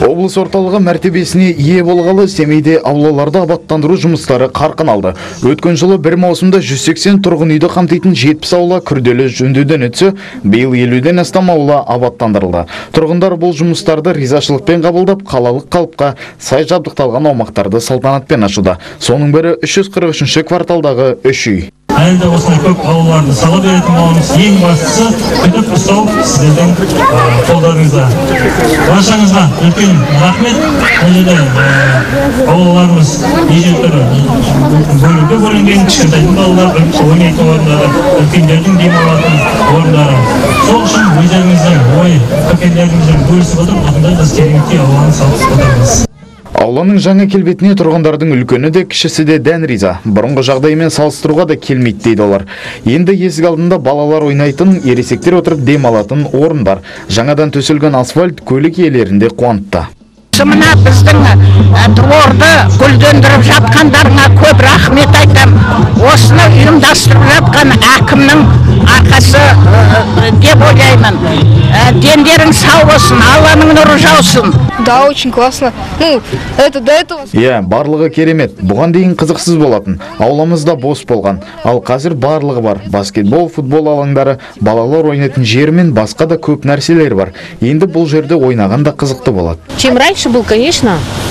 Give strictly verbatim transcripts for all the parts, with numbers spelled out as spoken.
Облыс орталығы мәртебесіне ие болғалы Семейде аулаларды абаттандыру жұмыстары қарқын алды. Өткен жылы бір маусымда жүз сексен тұрғын үйді қамтитын жетпіс аула күрделі жөндеуден өтсе, биыл елуден астам аула абаттандырылды. Тұрғындар бұл жұмыстарды ризашылықпен қабылдап, қалалық қалыпқа сай жабдықталған аумақтарды салтанатпен ашуда. Соның бірі үш жүз қырық үшінші кварталдағы үш үй. Әлде осындай көп аулаларды сала беретін боламыз. Ең бастысы күтіп ұстау сіздердің қолдарыңызда. Баршаңызға үлкен рахмет. Бұл жерде аулаларымыз неше түрлі бөлімге бөлінген, кішкентайтын балалар ойнайтын орындары, үлкендердің демалатын орындары. Сол үшін өздеріңіздің ой пікірлеріңізбен бөлісіп отырып, осындай біз керемет ауланы салып отырмыз. Ауланың жаңа келбетіне тұрғындардың үлкені де кішісі де дән риза. Бұрынғы жағдаймен салыстыруға да келмейді дейді олар. Енді есік алдында балалар ойнайтын, ересектер отырып дем алатын орын бар. Жаңадан төселген асфальт көлік иелерінде қуантты. Мына біздің дворды гүлдендіріп жатқандарына көп рахмет айтам. Осыны ұйымдастырып жатқан әкімнің арқасы деп ойлаймын. Дендерің сау болсын, Алланың нұры жаусын. Да, очень классно. Ну, это до этого. Иә, барлығы керемет. Бұған дейін қызықсыз болатын. Ауламызда бос болған. Ал қазір барлығы бар. Баскетбол, футбол алаңдары, балалар ойнайтын жер мен басқа да көп нәрселер бар. Енді бұл жерде ойнаған да қызықты болады. Чем раньше был, конечно.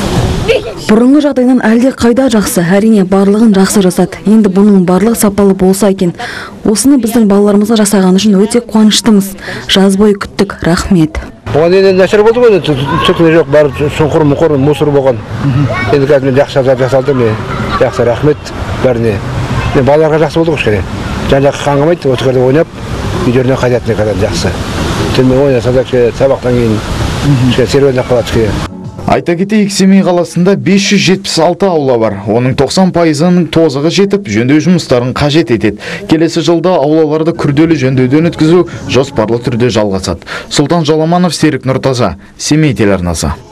Бұрынғы жағдайынан әлде қайда жақсы, әрине барлығын жақсы жасады. Енді бұның барлығы сапалы болса екен. Осыны біздің балаларымызға жасаған үшін өте қуаныштымыз. Жаз бойы күттік, рахмет. Оған енді нәрсе болды ғой, түкіне жоқ, бар сұңқыр мұқыр мұсыр болған. Енді қазір мен жақсы жасалды, мен жақсы рахмет бәріне. Мен балаларға жақсы болды кішкене. Жан-жаққа қаңғымайды, өткерде ойнап, үйлеріне қайтатын екен жақсы. Түнмен ойнаса да сабақтан кейін кішкене серуендеп қалады кішкене. Айта кетейік, Семей қаласында бес жүз жетпіс алты аула бар. Оның тоқсан пайызының тозығы жетіп, жөндеу жұмыстарын қажет етеді. Келесі жылда аулаларды күрделі жөндеуден өткізу жоспарлы түрде жалғасады. Сұлтан Жаламанов, Серік Нұртаза, Семей телеарнасы.